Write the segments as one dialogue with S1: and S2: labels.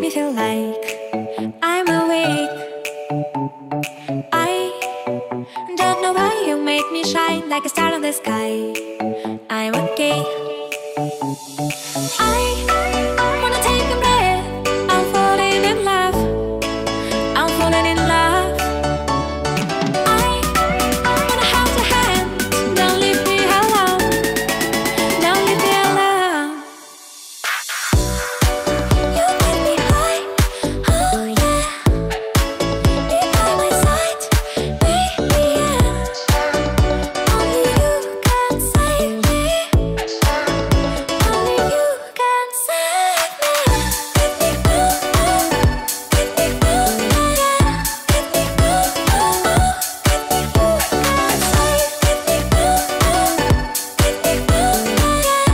S1: me feel like I'm awake. I don't know why you make me shine like a star in the sky. I'm okay. I wanna take a breath. I'm falling in love. I'm falling in love. I wanna hold your hand. Don't leave me alone. Don't leave me alone. You make me high. Oh yeah. Be by my side. Baby, yeah. Only you can save me. Only you can save me. Get me through. Get me through. Yeah. Get me through. Get me through. Can save. Get me through. Get me through. Yeah.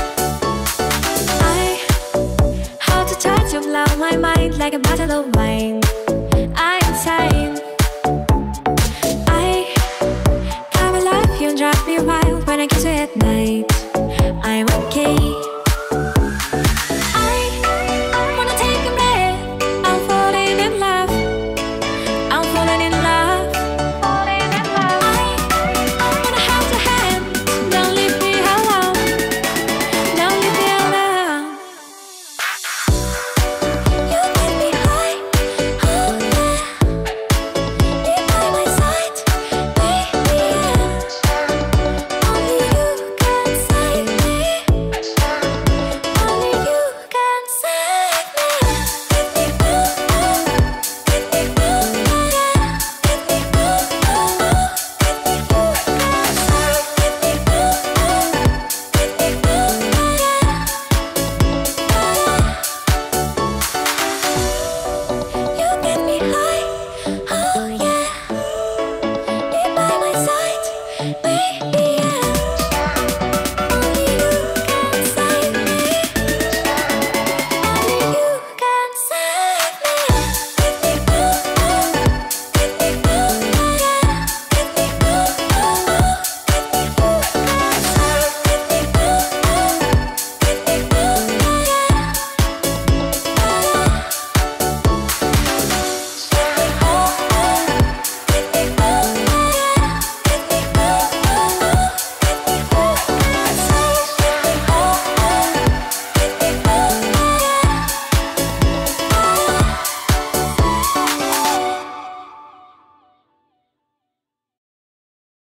S1: I how to touch you blow my mind like a bottle of wine.